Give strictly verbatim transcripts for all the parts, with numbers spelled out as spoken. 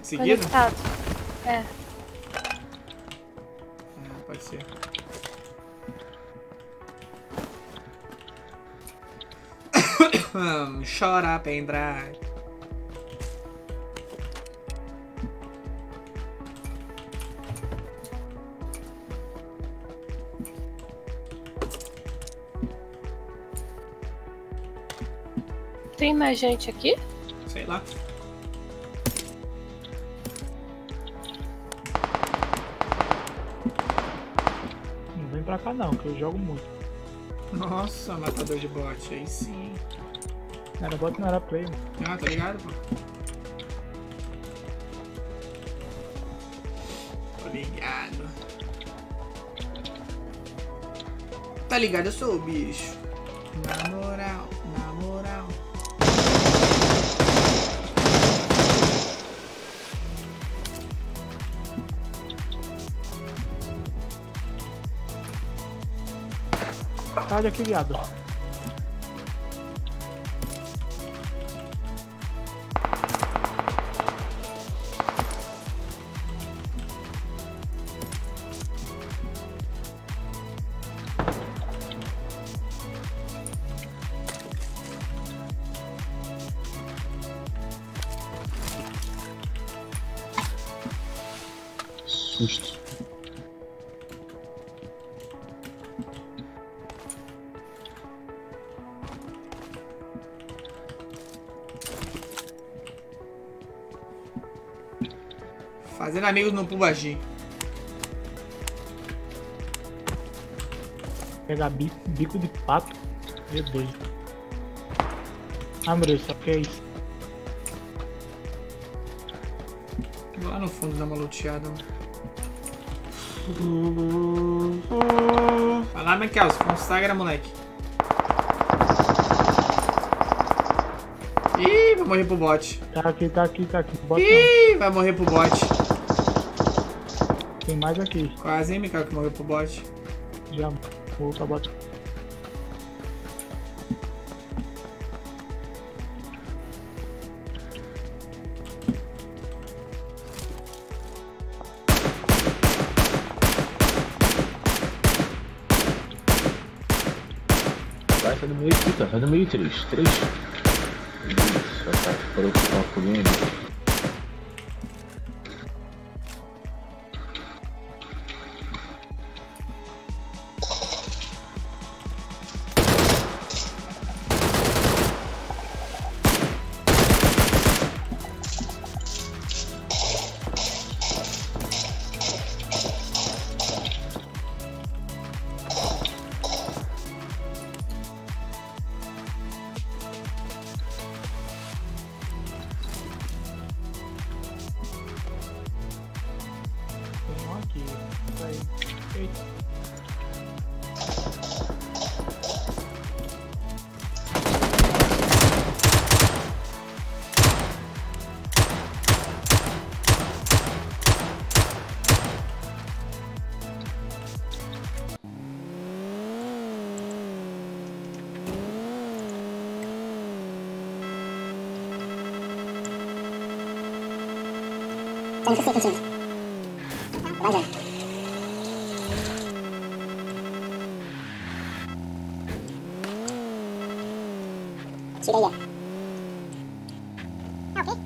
Seguido? Conectado. É. É, pode ser. Chora, pendrive. Tem mais gente aqui? Sei lá. Não vem pra cá não, que eu jogo muito. Nossa, matador de bot, aí sim. Não era bot, não era play. Ah, tá ligado, pô? Tô ligado. Tá ligado, eu sou o bicho. Na moral, na moral. Sai daqui, viado. Susto. Fazendo amigos no Pubagi. Pegar bico, bico de pato. Meu Deus. Ah, meu Deus, só que é isso. Vou lá no fundo dar uma luteada. Vai lá, Michael, se consagra, moleque. Ih, vai morrer pro bot. Tá aqui, tá aqui, tá aqui. Bota Ih, vai morrer pro bot. não. Tem mais aqui. Quase, hein, Michael, que morreu pro bot. Já vou pra bota. Vai, sai do meio aqui, tá? Sai do meio, três. Três. Isso, cara. Parou com o foguinho ali. Tem um aqui. Isso aí. Eita. Tem sessenta centímetros. Vai já. Tira aí, ó. Ah, ok.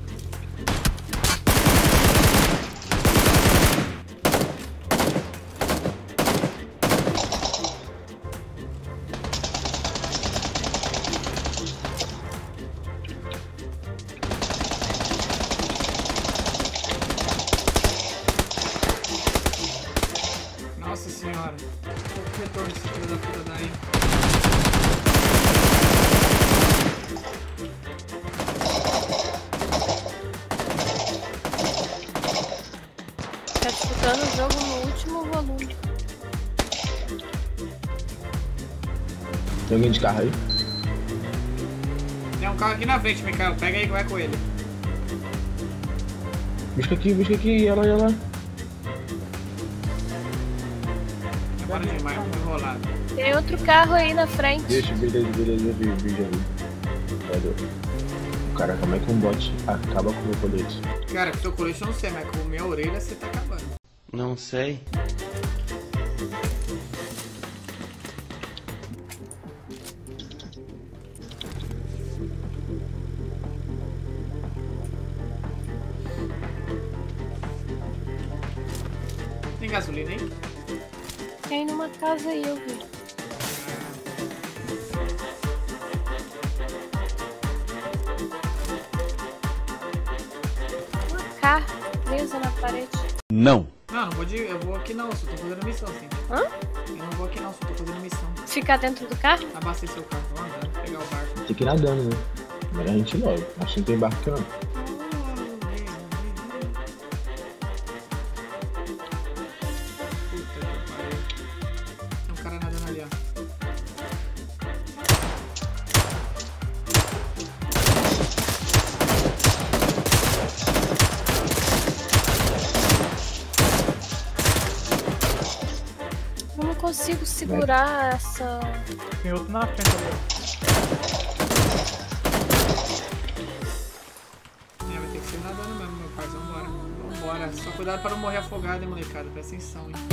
Nossa senhora. Qual que retorno esse filho da puta daí? Tá disputando o jogo no último volume. Tem alguém de carro aí? Tem um carro aqui na frente, Michael. Pega aí que vai com ele. Busca aqui, busca aqui. Olha lá, olha lá. Demora demais, muito enrolado. Tem outro carro aí na frente. Deixa, beleza, beleza. Já vi, vi, já vi. Valeu. Cara, como é que um bot acaba com o meu colete? Cara, com o seu colete eu não sei, mas com minha orelha você tá acabando. Não sei. Tem gasolina aí? Tem numa casa aí, eu vi. Uma K presa na parede. Não. Não, não vou de. Eu vou aqui não, só tô fazendo missão, sim. Hã? Eu não vou aqui não, só tô fazendo missão. Ficar dentro do carro? Abastecer o carro, vou andar, pegar o barco. Tem que ir nadando, né? Mas a gente logo. Acho que não tem barco aqui não. Puta que pariu. Tem um cara nadando ali, ó. Eu não consigo segurar essa... Tem outro na frente ali. É, vai ter que ser nadando mesmo, meu pai. Vambora. Vambora. Só cuidado pra não morrer afogado, hein, molecada. Presta atenção, hein.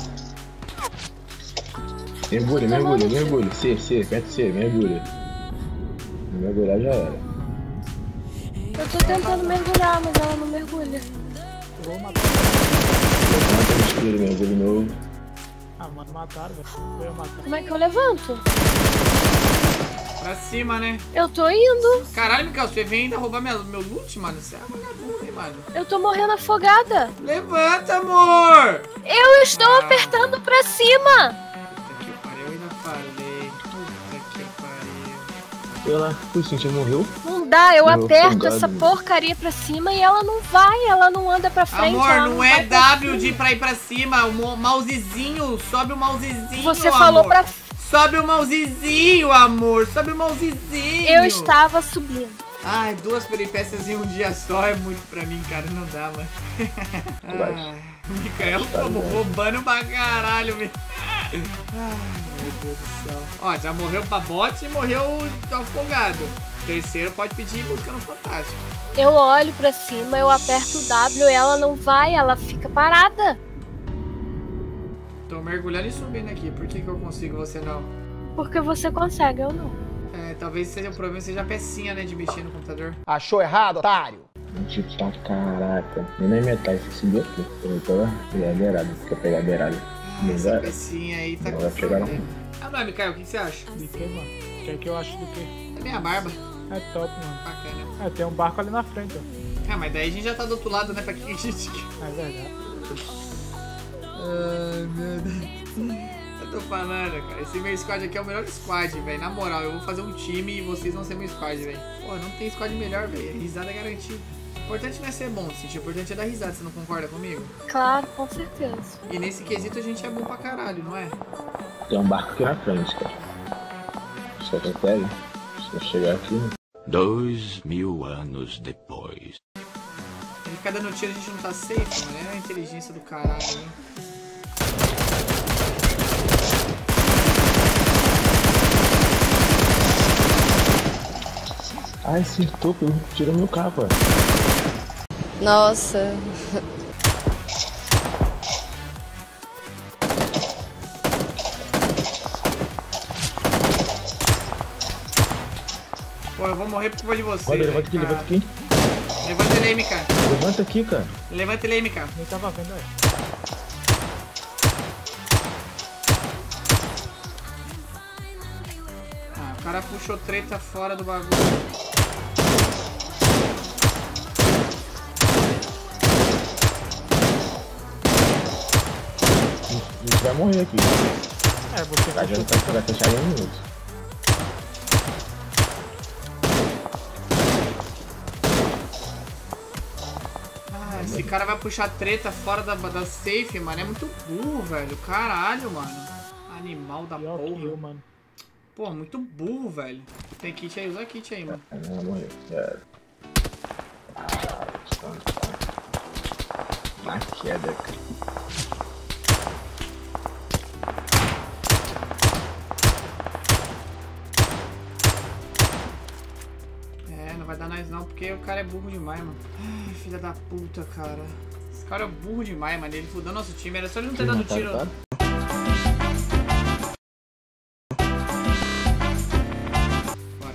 Mergulha, mergulha, mergulha. C, C, perto C, mergulha. Mergulhar já era. Eu tô tentando mergulhar, mas ela não mergulha. Eu vou matar. Levanta o esquerdo, mergulho novo. Ah, mano, mataram, velho. Eu ia matar. Como é que eu levanto? Pra cima, né? Eu tô indo. Caralho, Mikael, você vem ainda roubar minha, meu loot, mano? Você é vagabundo, hein, mano? Eu tô morrendo afogada. Levanta, amor! Eu estou Ah. apertando pra cima. Puta que pariu, eu ainda falei. Puta que pariu. Eu lá, o Cintia morreu. Não dá, eu Meu aperto afogado. essa porcaria pra cima e ela não vai, ela não anda pra frente. Amor, ela não vai é pra W cima. de pra ir pra cima. O mo- mousezinho, sobe o mousezinho, Você amor. falou pra... Sobe o mousezinho, amor. Sobe o mousezinho. Eu estava subindo. Ai, duas peripécias em um dia só é muito pra mim, cara. Não dá, mano. Ai, o Mikael tá roubando pra caralho, meu. Ai, meu Deus do céu. Ó, já morreu pra bot e morreu afogado. Terceiro pode pedir música no Fantástico. Eu olho pra cima, eu aperto o W e ela não vai, ela fica parada. Tô mergulhando e subindo aqui. Por que que eu consigo, você não? Porque você consegue, eu não. É, talvez seja o problema, seja a pecinha, né, de mexer no computador. Achou errado, otário? Tipo, pra caraca. Nem na metade, você subiu aqui. Eu tô lá, pegar a beirada. Fica pegar a beirada. Ah, Não essa vai. pecinha aí tá Não com vai chegar, não. problema. Ah, não, Mikael, o que que você acha? De que, mano? Quer que eu ache do que? É minha barba. É top, mano. Bacana. É, tem um barco ali na frente, ó. Ah, mas daí a gente já tá do outro lado, né? Pra que a gente... É verdade. Ai, meu Deus. Eu tô falando, cara. Esse meu squad aqui é o melhor squad, velho. Na moral, eu vou fazer um time e vocês vão ser meu squad, velho. Pô, não tem squad melhor, velho. Risada é garantida. O importante não é ser bom, Cintia. O importante é dar risada. Você não concorda comigo? Claro, com certeza. E nesse quesito a gente é bom pra caralho, não é? Tem um barco aqui na frente, cara. Só que eu pego. Se eu chegar aqui, né? Dois mil anos depois. Ele ficar dando tiro, a gente não tá safe, mano. É a inteligência do caralho, hein? Ai, acertou, pô. Tira meu capa. Nossa. Pô, eu vou morrer por culpa de você. Olha, velho, levanta aqui, cara. levanta aqui. Levanta ele aí, Mika. Levanta aqui, cara. Levanta ele aí, Mika. Nem tava vendo aí. Ah, o cara puxou treta fora do bagulho. A gente vai morrer aqui. É, você Tá, vai já tá, vai fechar em um minuto. Ah, esse cara vai puxar treta fora da, da safe, mano. É muito burro, velho. Caralho, mano. Animal da pior que eu, porra. mano. Pô, muito burro, velho. Tem kit aí, usa kit aí, mano. Ah, não vai morrer. Já era. Ah, na queda, cara. É, não vai dar nós não, porque o cara é burro demais, mano. Ai, filha da puta, cara. Esse cara é burro demais, mano. Ele fudeu nosso time. Era só ele não ter dado tiro. Tá? Bora.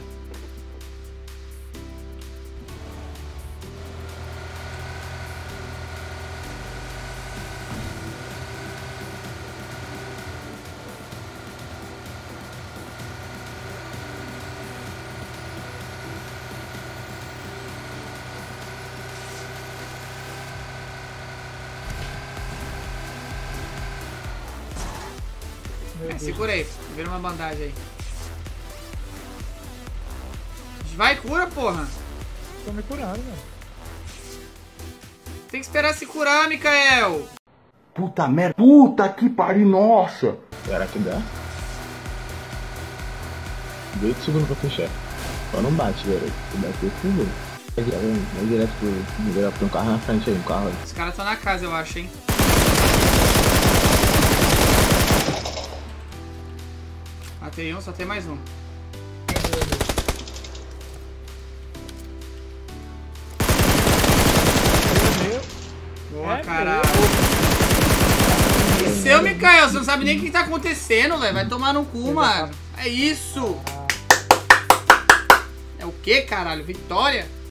É, segura aí, vira uma bandagem aí. Vai, cura, porra. Tô me curando, mano. Tem que esperar se curar, Mikael. Puta merda. Puta que pariu, nossa. Será que dá? Dois segundos pra fechar. Só não bate, garoto. Se bater, fudeu. Vai vai direto pro... Direto pro carro na frente aí, um carro aí. Os caras estão na casa, eu acho, hein. Matei um, só tem mais um. Boa, caralho. E seu, Mikael, você não sabe nem o que tá acontecendo, velho. Vai tomar no cu, mano. É isso. É o que, caralho? Vitória?